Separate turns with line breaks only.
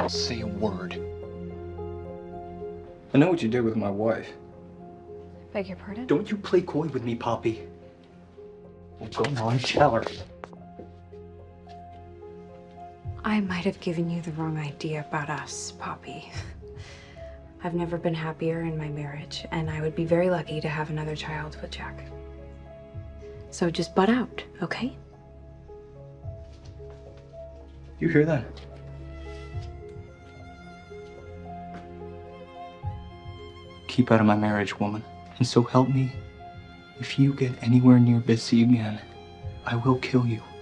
I'll say a word.
I know what you did with my wife.
Beg your pardon?
Don't you play coy with me, Poppy. Well, go on, tell her.
I might have given you the wrong idea about us, Poppy. I've never been happier in my marriage, and I would be very lucky to have another child with Jack. So just butt out, okay?
You hear that? Keep out of my marriage, woman. And so help me, if you get anywhere near Bitsy again, I will kill you.